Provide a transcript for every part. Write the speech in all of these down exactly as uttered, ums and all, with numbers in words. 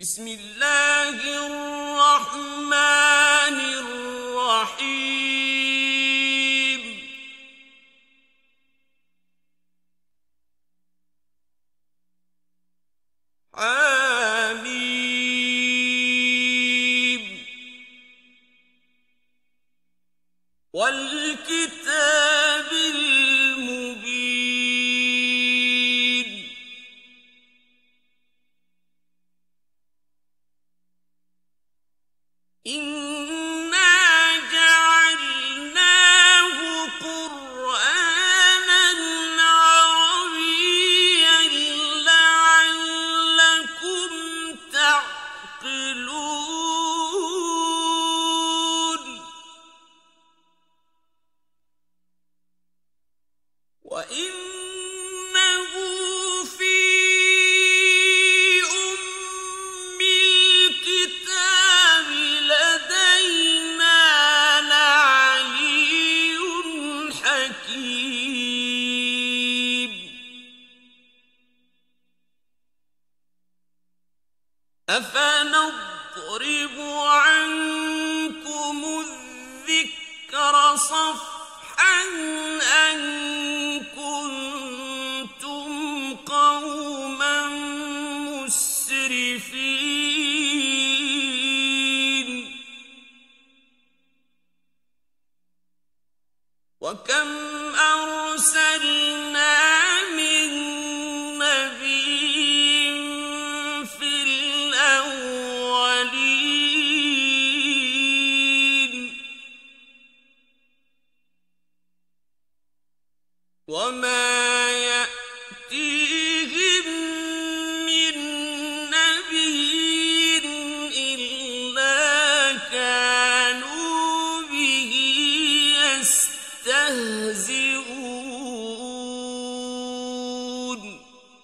بسم الله الرحمن الرحيم حميم والكتاب المبين إنا جعلناه قرآنا عربيا لعلكم تعقلون وإنه في أم الكتاب لدينا لعلي حكيم أفنضرب عنكم الذكر صفحا أن كنتم قوما مسرفين وكم أرسلنا من نبي في الأولين وما يأتيهم من نبي إلا كانوا به يستهزئون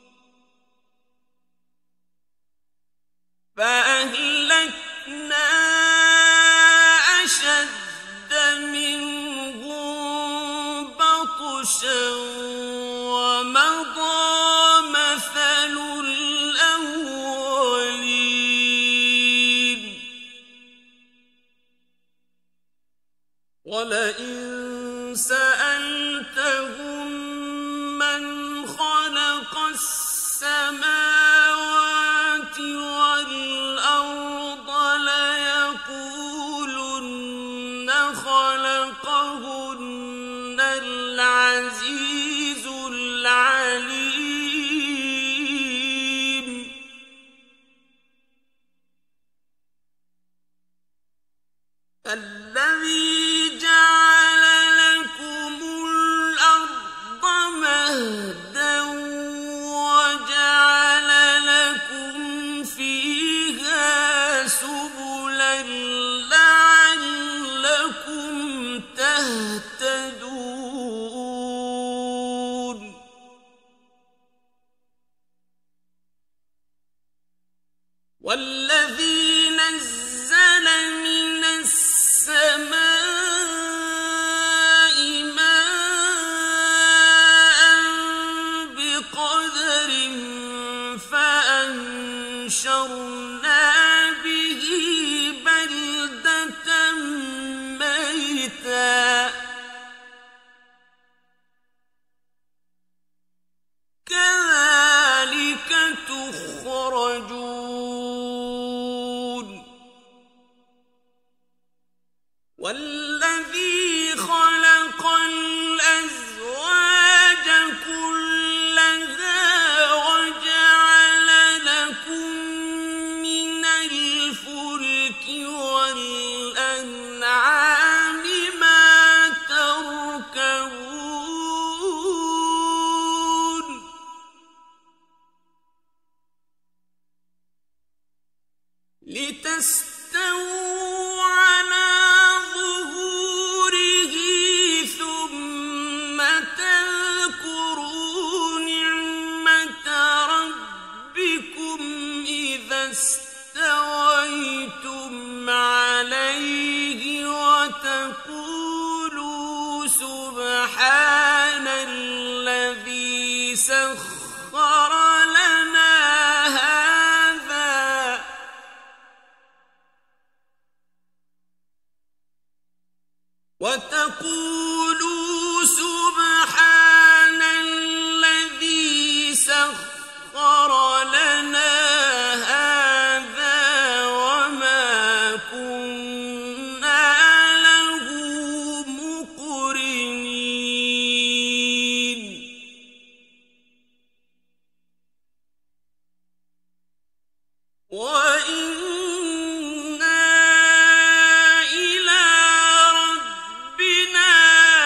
فأهلكنا أشد منهم بطشا ومضى مثل الأولين ولئن سألتهم من خلق السماوات والأرض ليقولن خلقهن العزيز العليم الذي جعل لكم الأرض مهدا وجعل لكم فيها سبلا لعلكم تهتدون والذي نزل من السماء ماء بقدر فأنشرنا به بلدة ميتا كذلك تخرجون والذي خلق الأزواج كلها وجعل لكم من الفلك والأنعام ما تركبون لتستووا على ظهوره ثم تذكروا نعمة ربكم إذا استويتم عليه وتقولوا سبحان الذي سخر لنا هذا وتقولوا سبحان الذي سخر لنا هذا وما كنا له مقرنين وإنا إلى ربنا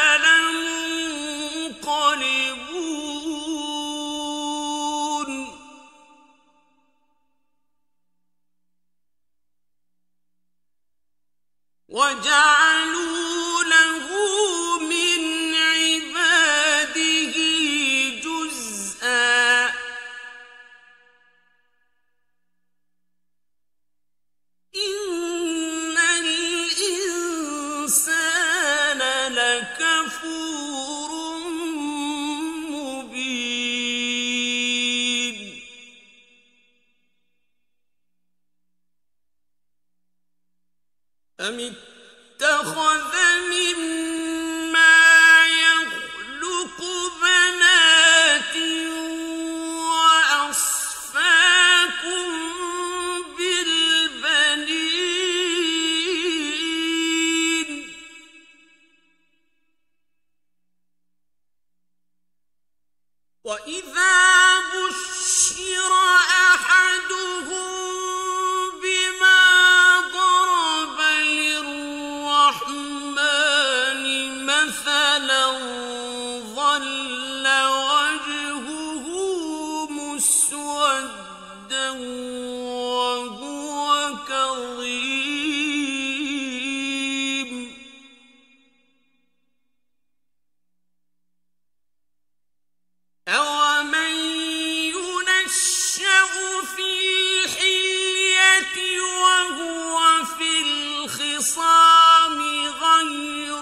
لمنقلبون وجعلوا له من عباده جزءا إن الإنسان لكفور مبين أم اتخذ مما يخلق بنات وأصفاكم بالبنين وإذا بشر أحدهم بما ضرب للرحمن مثلا ظل وجهه مسودا وهو كظيم أومن ينشأ في الحلية وهو في الخصام غير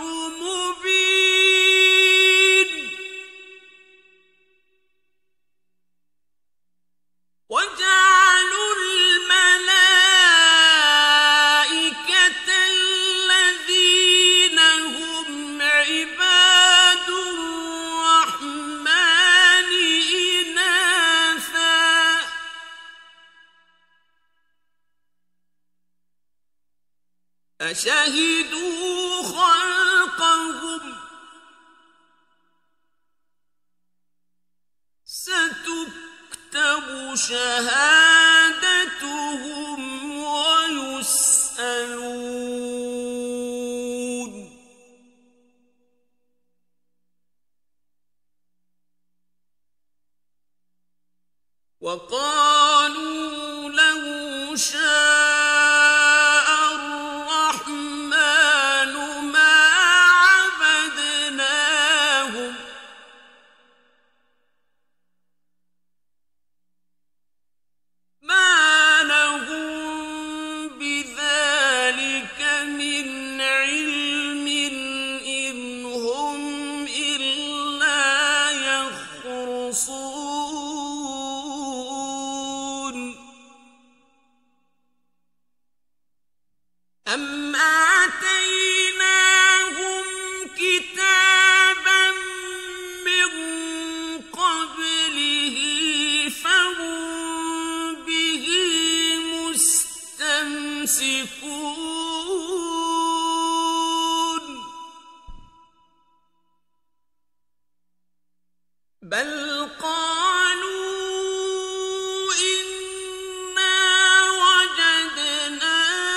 مبين وجعلوا الملائكة الذين هم عباد الرحمن إناثا أشهدوا خلقهم ستكتب شهادتهم ويسألون وقالوا لو شاء الرحمن ما عبدناهم ما لهم بذلك من علم إن هم إلا يخرصون أم آتيناهم كتابا من قبله فهم به مستمسكون بل قالوا إنا وجدنا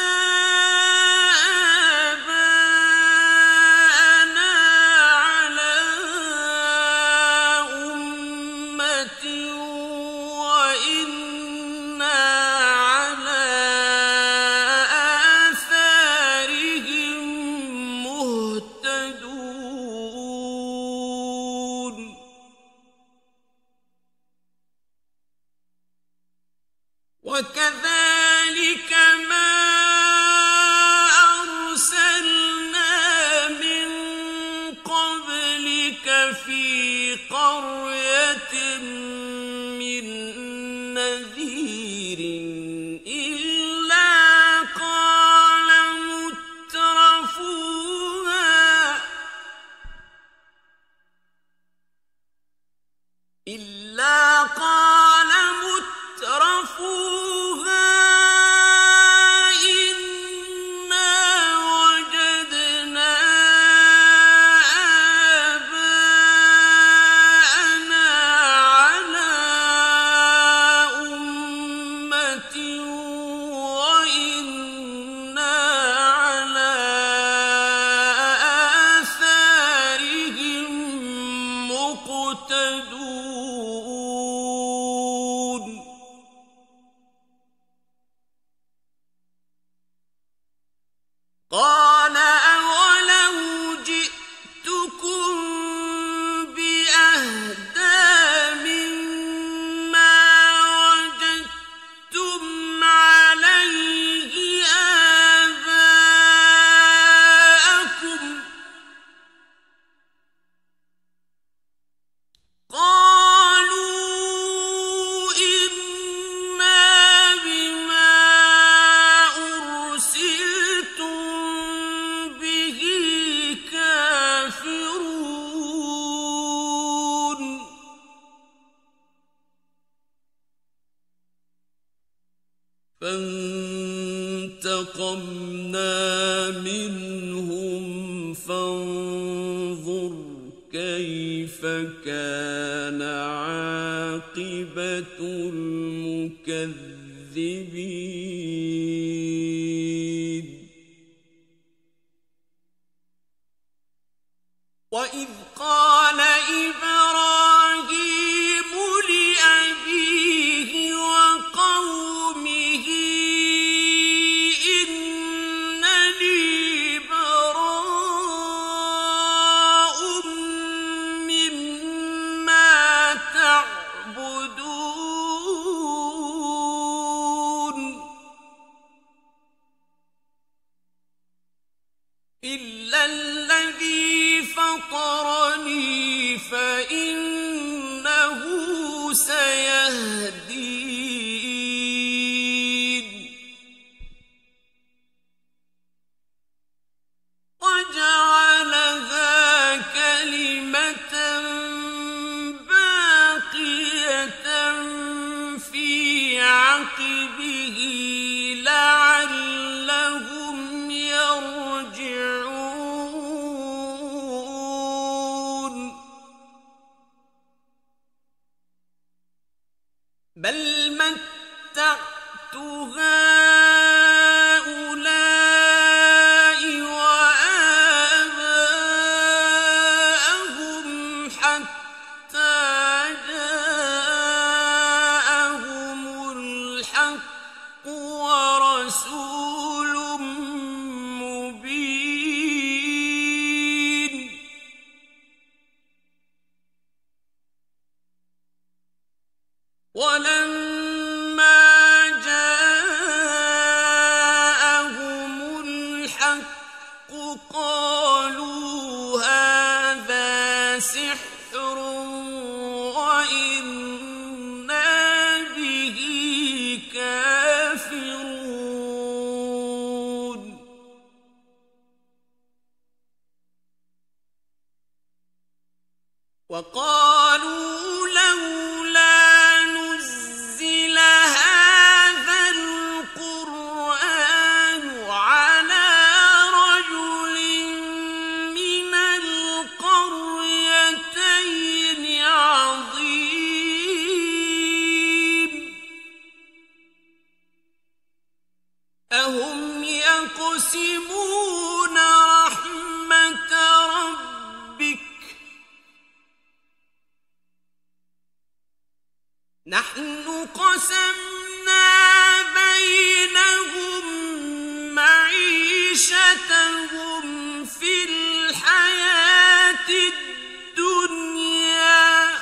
آباءنا على أمة وإنا على فانتقمنا منهم فانظر كيف كان عاقبة المكذبين وإذ قال إبراهيم لأبيه وقومه إنني براء مما تعبدون إلا الذي فطرني فإنه سيهدين وجعلها كلمة باقية في عقبه لعلهم يرجعون بل متعت هؤلاء وآباءهم حتى جاءهم الحق ورسول مبين ولما جاءهم الحق قالوا هذا سحر وإنا به كافرون وقالوا لولا نزل هذا القرآن على رجل من القريتين عظيم أهم يقسمون رحمة ربك نحن قسمنا بينهم معيشتهم في الحياة الدنيا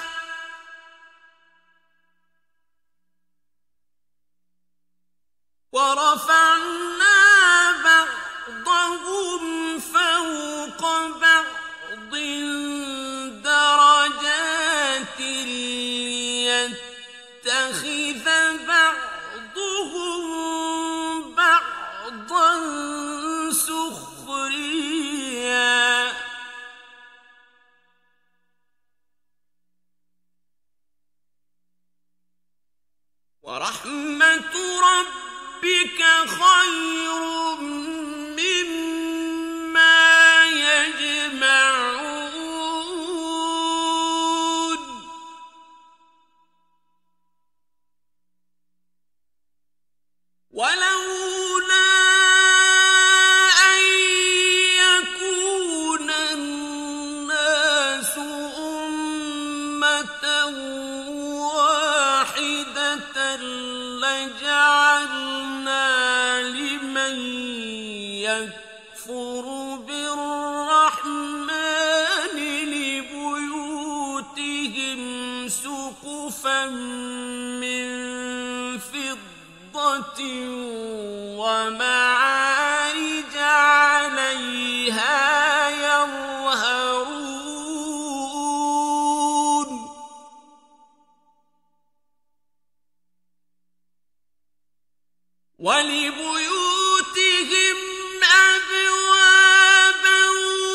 ورفعنا بعضهم فوق بعض درجات ليتخذ بعضهم بعضا سخريا ورحمة ربك خير مما يجمعون ولولا أن يكون الناس أمة واحدة لجعلنا لمن يكفر بالرحمن لبيوتهم سقفا من فضة ومعارج عليها يظهرون ولبيوتهم أبوابا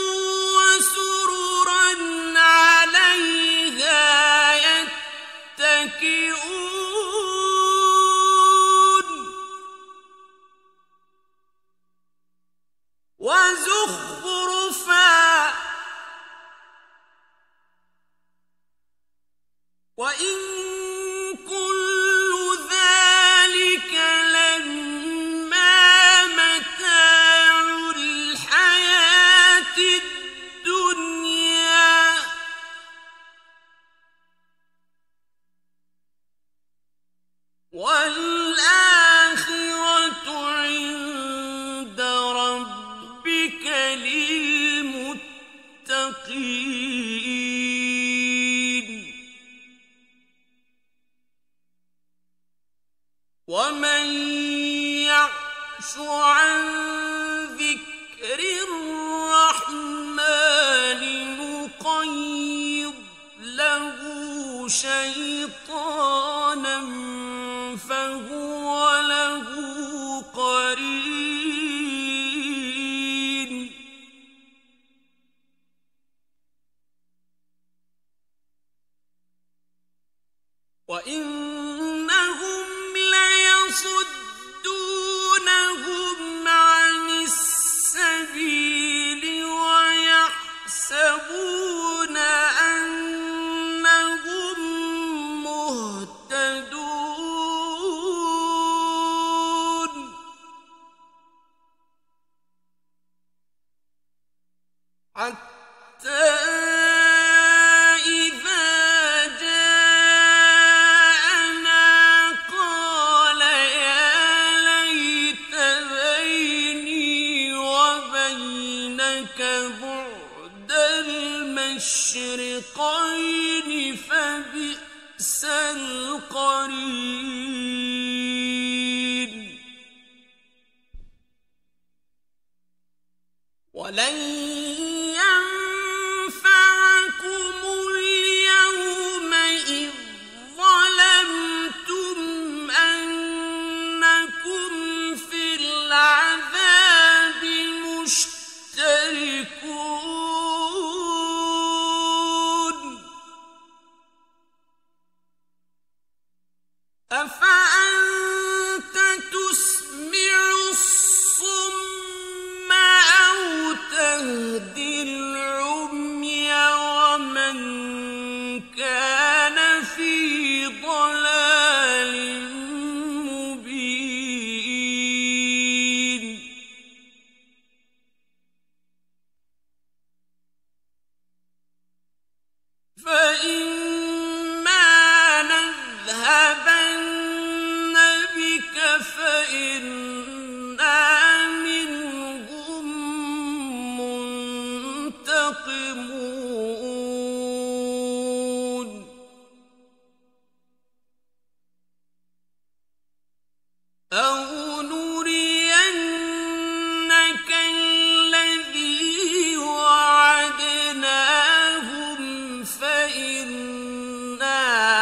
وسررا عليها يتكئون عن ذكر الرحمن نقيض له شيطانا فهو له قرين وإنهم ليصدونهم عن السبيل ويحسبون أنهم مهتدون حتى المشرقين فبئس القرين ولن ينفعكم اليوم إذ ظلمتم أنكم في العذاب مشتركون أفأنت تسمع الصم أو تهدي العمي ومن كان في ضلال مبين فإما نذهبن بك فإنا منهم منتقمون أو نرينك الذي وعدناهم فإنا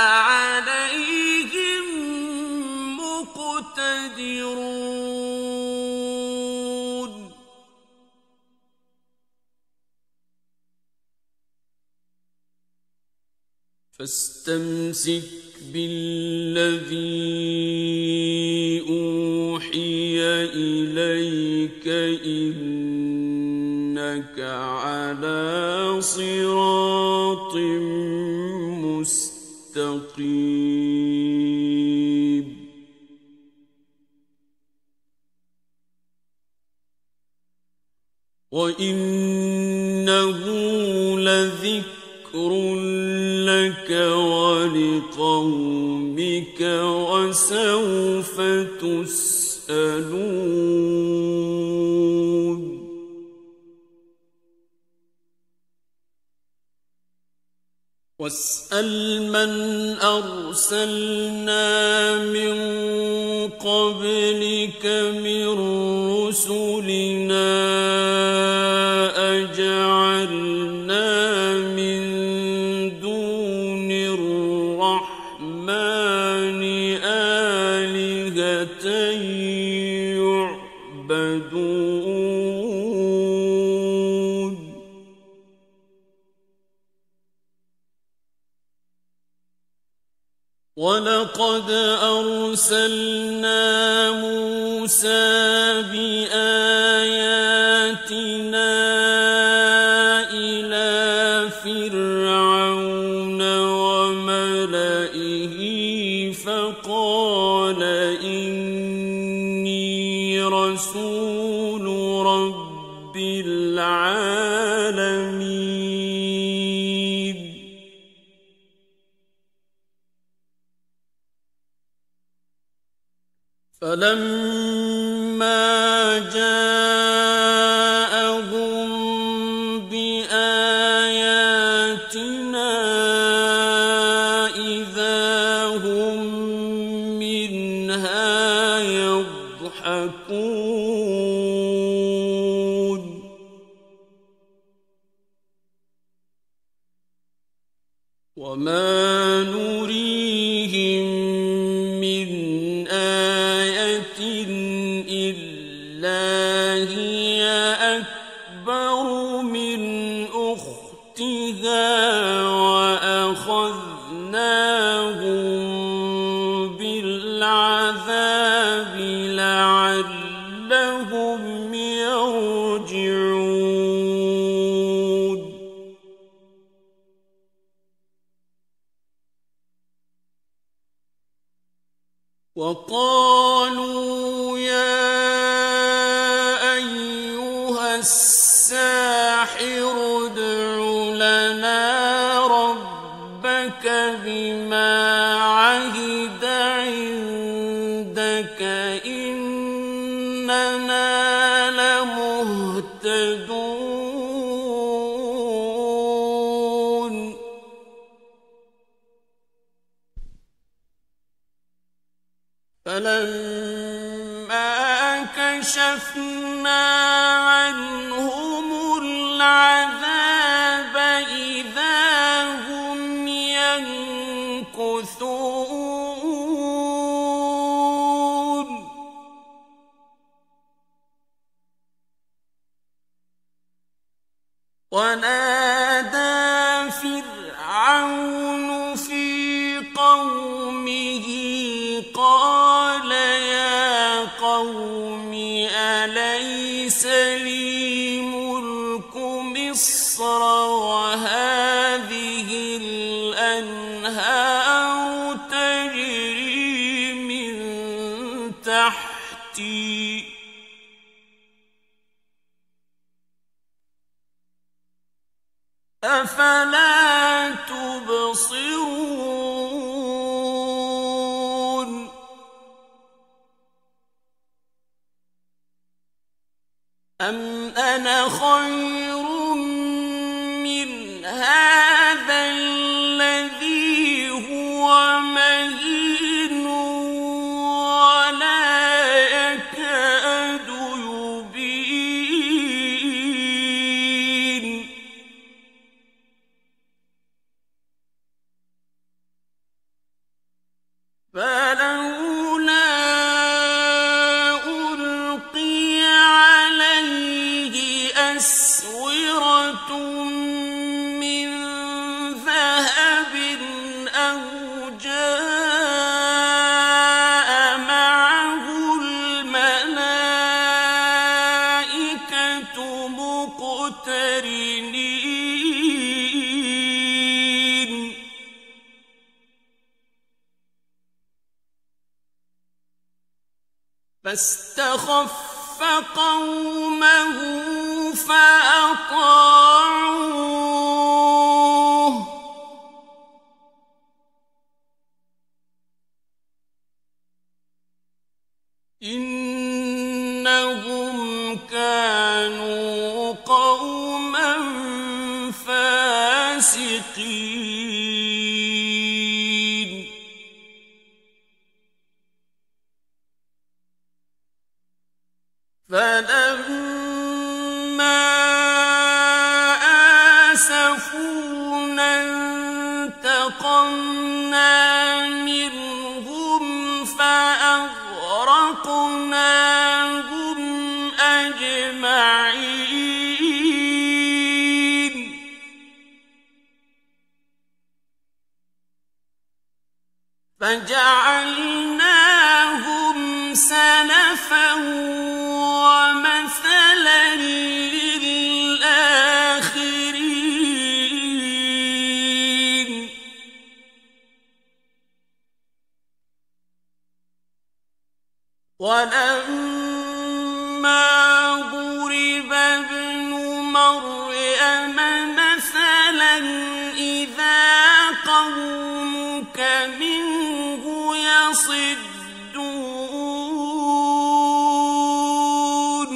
عليهم مقتدرون فاستمسك بالذي أوحي إليك إنك على صراط مستقيم وإنه لذكر لك ولقومك وسوف تسألون واسأل من أرسلنا من قبلك من رسلنا أجعلنا من دون الرحمن آلهة يعبدون ولقد أرسلنا موسى بآياتنا إلى فرعون وملئه فقال إني رسول رب العالمين فلما جاءهم بآياتنا إذا هم منها يضحكون يضحكون وما نريهم من آية إلا هي أكبر من أختها وأخذناهم بالعذاب لعلهم يرجعون وقالوا يا أيها الساحر ادع لنا ربك بما عهد عندك إننا لمهتدون فلما كشفنا عنهم العذاب إذا هم ينكثون ونادى فرعون في قومه قال يا قوم أليس لي ملك مصر وهذه الأنهار تجري من تحتي أفلا تبصرون أم أنا خير من هذا الذي هو مهين ولا يكاد يبين فلولا ألقي عليه أسورة من ذهب أو جاء معه الملائكة مقترنين فاستخف قومه فأطاعوه إنهم كانوا قوما فاسقين فلما آسفونا انتقمنا منهم فأغرقناهم أجمعين فجعلناهم سلفا ومثلا للآخرين ولما ضرب ابن مريم مثلا إذا قومك منه يصدون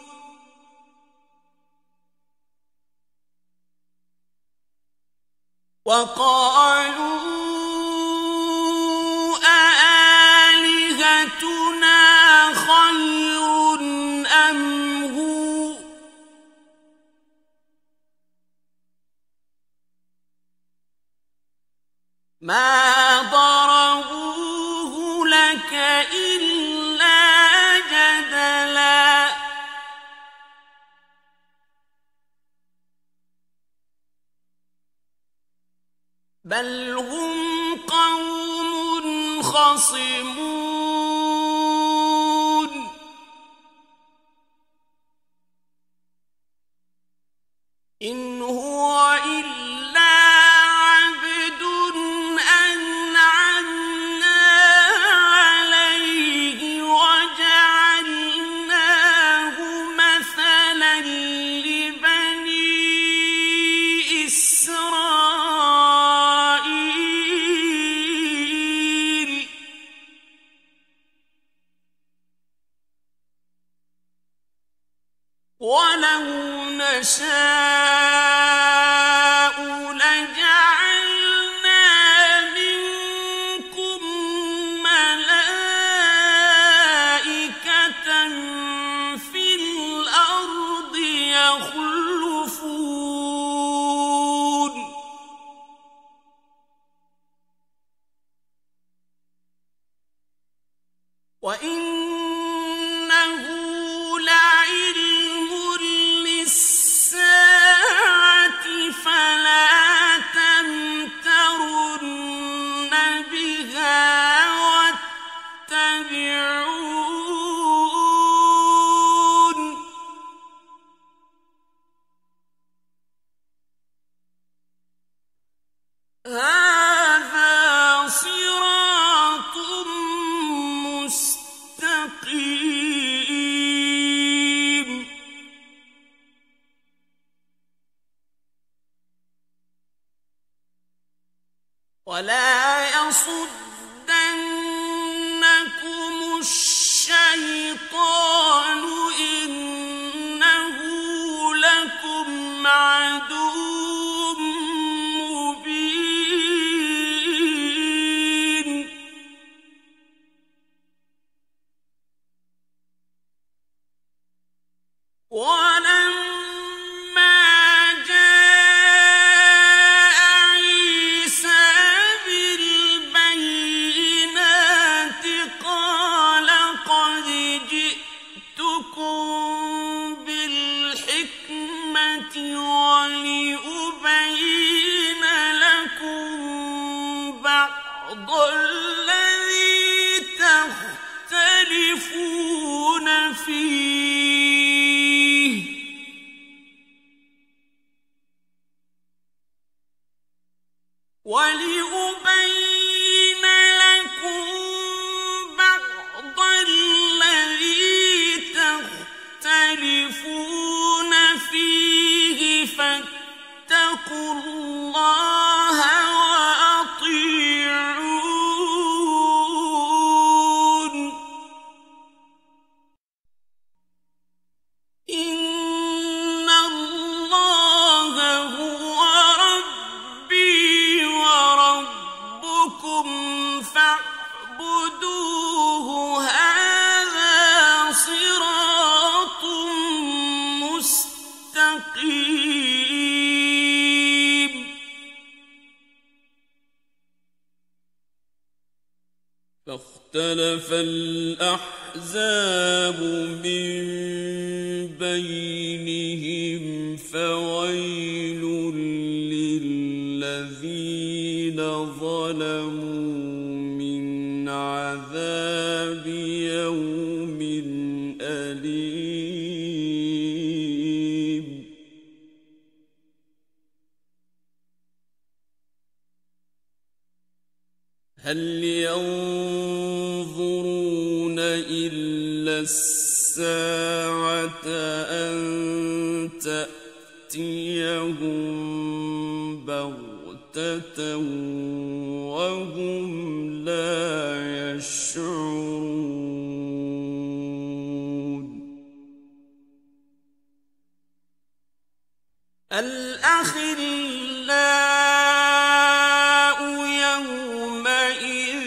وقالوا أآلهتنا خير ما ضربوه لك إلا جدلا بل هم قوم خصمون إن هو إلا عبد أنعمنا عليه وجعلناه مثلا لبني إسرائيل ولو نشاء لجعلنا منكم ملائكة في الأرض يخلفون وإنه لعلم للساعة فلا تمترن بها واتبعون هذا صراط مستقيم ولا يصدنكم الشيطان إنه لكم عدو مبين ولما جاء عيسى بالبينات قال قد جئتكم بالحكمة ولأبين لكم بعض الذي تختلفون فيه ولأبين لكم بعض الذي تختلفون فيه فاتقوا الله وأطيعون إن الله هو ربي وربكم فاعبدوه هذا صراط مستقيم فاختلف الأحزاب من بينهم فويل للذين ظلموا من عذاب يوم أليم هل ينظرون إلا الساعة أن تأتيهم بغتة وهم لا يشعرون الأخلاء يومئذ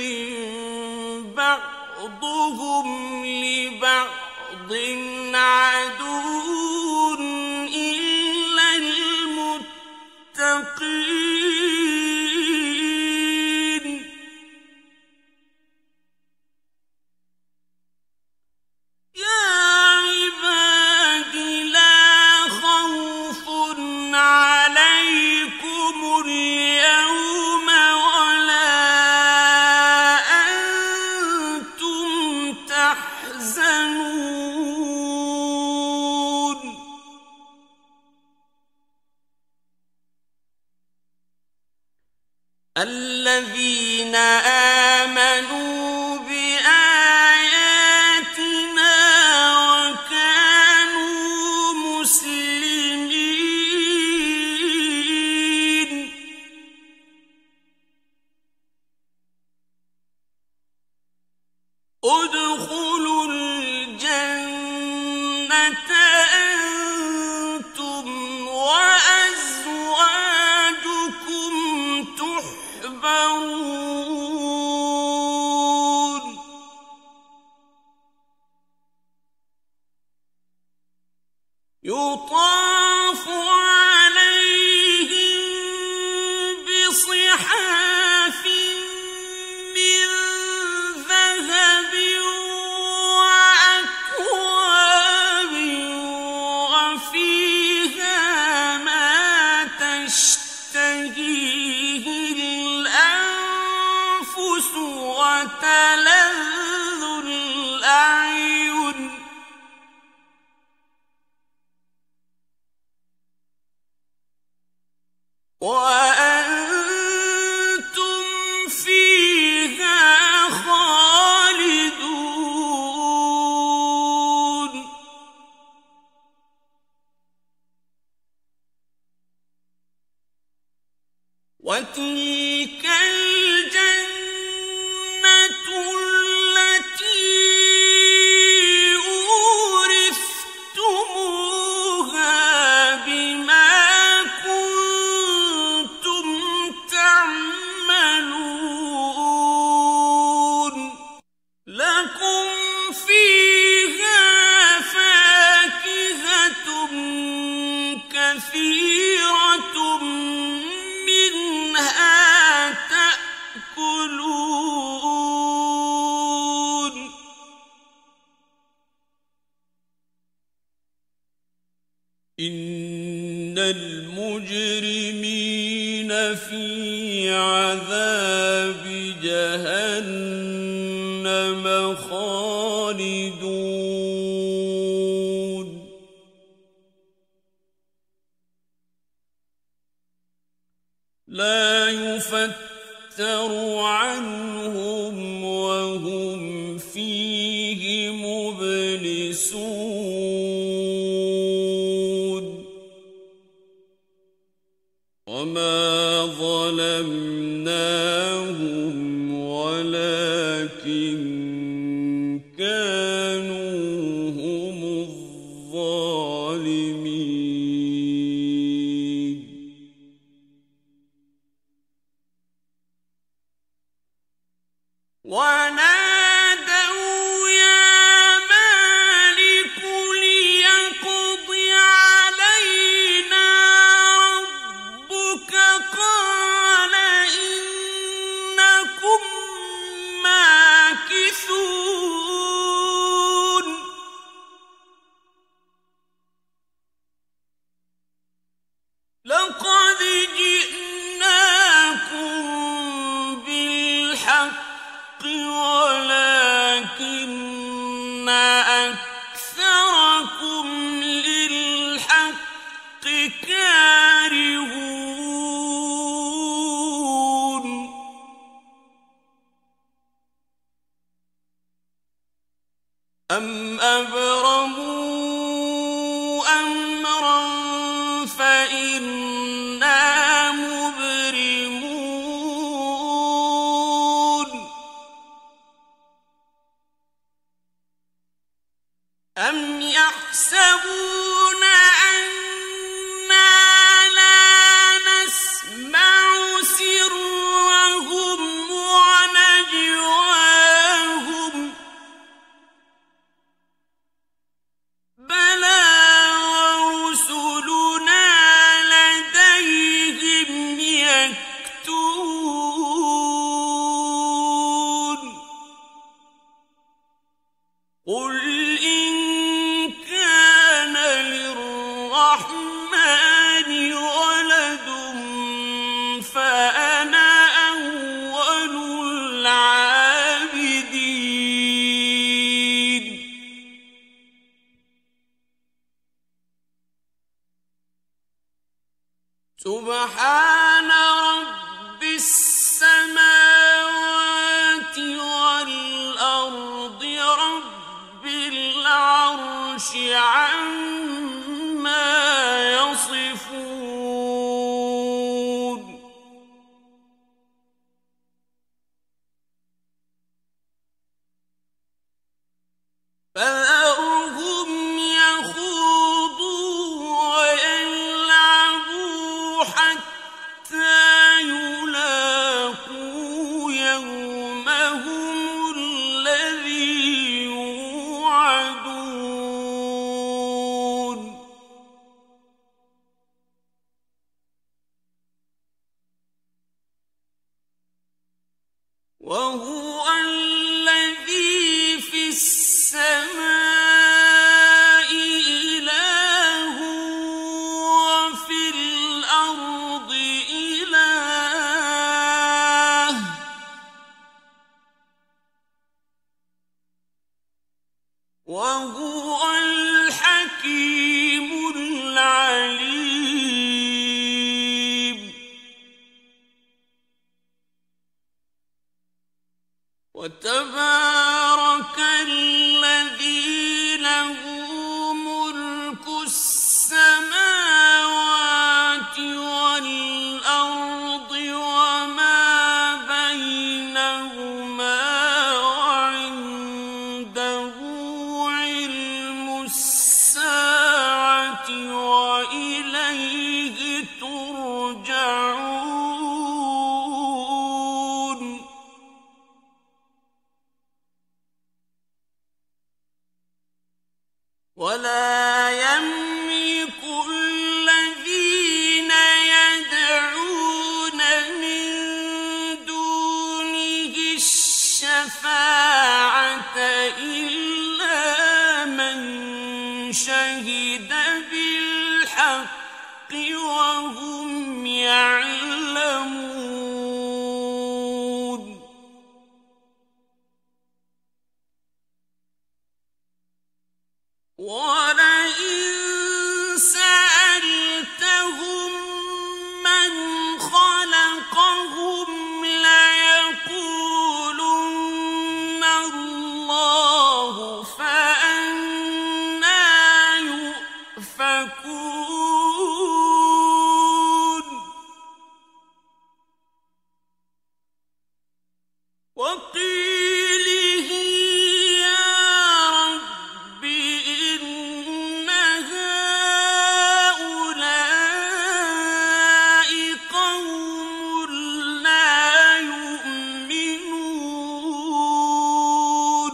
بعضهم لبعض عدو إلا المتقين الذين آمنوا بآياتنا وكانوا مسلمين ادخلوا الجنة أنتم وأزواجكم تحبرون يطاف عليهم بصحاف من ذهب وأكواب وفيها ما تشتهيه الأنفس وتلذ الأعين وأنتم فيها خالدون وتلك الجنة التي أورثتموها بما كنتم تعملون لكم فيها فاكهة كثيرة منها تأكلون إن المجرمين في عذاب جهنم خالدون لا يفتر عنهم وهم فيه مبلسون وما ظلمناهم ولكن كانوا هم الظالمين ونادوا يا مالك ليقض علينا ربك قال إنكم ماكثون لقد جئناكم بالحق ولكن أكثركم للحق كارهون أم أبرموا أمرا فإنا مبرمون أم يحسبون أنا لا نسمع سرهم ونجواهم بلى ورسلنا لديهم يكتبون قل إن كان للرحمن ولد فأنا أول العابدين سبحان رب السماوات عما يصفون فذرهم يخوضوا ويلعبوا حتى يلاقوا يومهم الذي يوعدون وهو الذي في السماء إله وفي الأرض إله وهو الحكيم العليم وتبارك الذي له ملك السماوات والأرض وما بينهما وعنده علم الساعة وإليه ترجعون ولا يملك الذين يدعون من دونه الشفاعة إلا من شهد بالحق وهم يعلمون ولئن سألتهم من خلقهم ليقولن الله فأنى يؤفكون وقيله يا رب إن هؤلاء قوم لا يؤمنون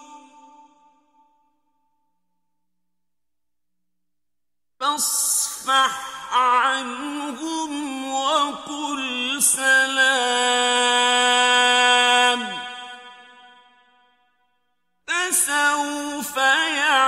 فاصفح عنهم وقل سلام فسوف يعلمون